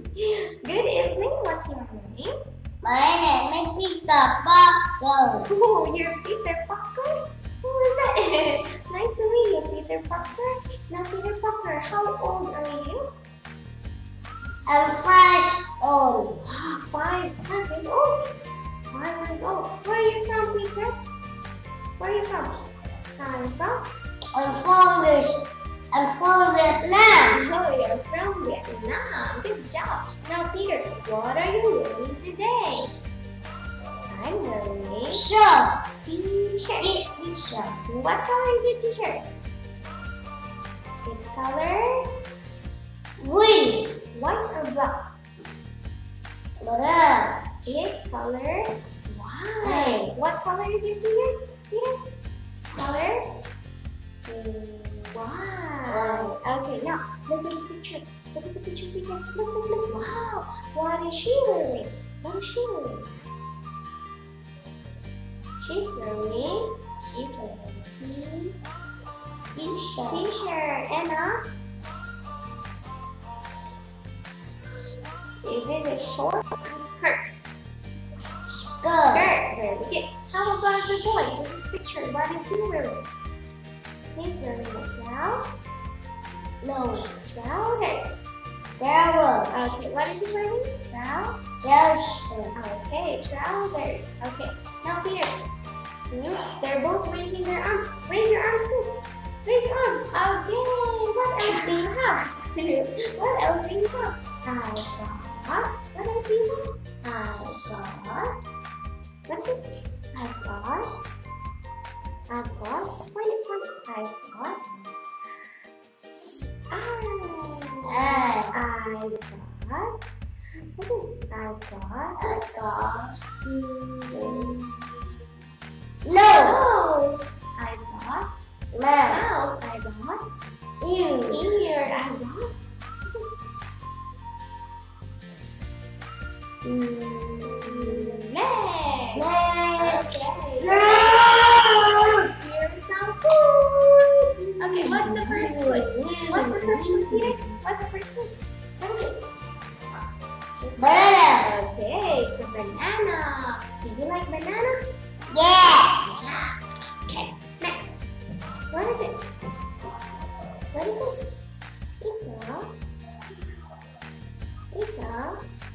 Good evening. What's your name? My name is Peter Parker. Oh, you're Peter Parker? Who is it? Nice to meet you, Peter Parker. Now, Peter Parker, how old are you? I'm 5 old. Ah, 5 years old. 5 years old. Where are you from, Peter? Where are you from? I'm from? I'm from Vietnam. Oh, you're from Vietnam. Good job. Now, Peter, what are you wearing today? I'm wearing Shirt. t-shirt. T-shirt. What color is your t-shirt? Its color? Green. White or black? Brown. Its color? White. What color is your t-shirt, Peter? Its color? Wow. Okay, now look at the picture. Look at the picture, Peter. Look. Wow. What is she wearing? What is she wearing? She's wearing t-shirt and is it a short or a skirt? Skirt. Very good. How about the boy in this picture? What is he wearing? He's wearing a trousers. Okay, what is he wearing? Trousers. Okay, trousers. Okay, now Peter, they're both raising their arms. Raise your arms too. Raise your arm. Okay, what else do you have? What else do you have? What else do you have? What is this? I've got. Point it. I've got. What's this? I've got. Nose. I've got. Mouth. I've got. Ear. I've got. What's this? Leg. Okay. Here's some food. Okay, what's the first food? Peter? What's the first food? What is this? Banana. Okay, it's a banana. Do you like banana? Yeah. Okay, next. What is this? It's a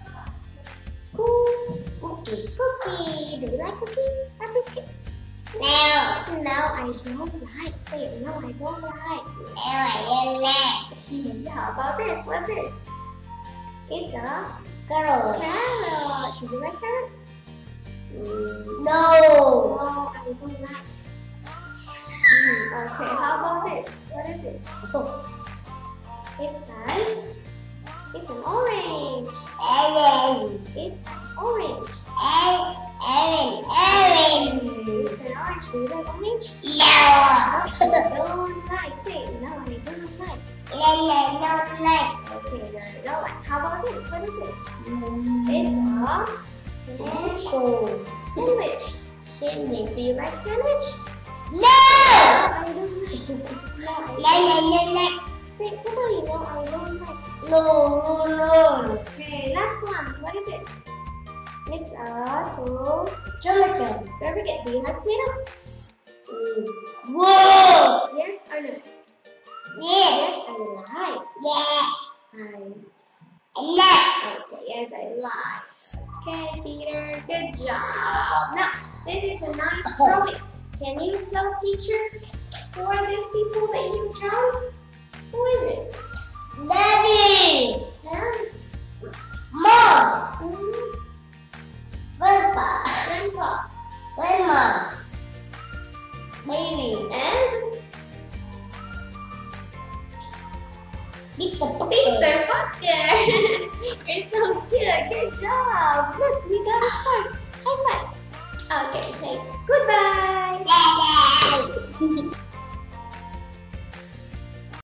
cookie. Do you like cookie or biscuit? No. No, I don't like. Say it. No, I don't like. No, I don't like. How about this? What's this? It's a Carrot. carrot. Do you like carrot? No. No, I don't like. Okay, how about this? What is this? It's an orange. It's an orange. It's an orange. Do you like orange? No. I don't like. Say it. No, I don't like. No, like. Okay, no, I don't like. How about this? What is this? It's a sandwich. Do you like sandwich? No. I don't like. No. Say it. Come on, no, I don't like. No. Okay, last one. What is this? It's a Tomato. Very good. Do you like tomato? Whoa. Yes or no? Yeah. Yes, I like. Yeah. Okay, yes, I like. Okay, Peter, good job. Now, this is a nice drawing. Can you tell teacher who are these people that you drawn? Who is this? Daddy. Huh? Mom. Grandpa. Grandpa. Grandma. Baby. And Peter Peter Parker.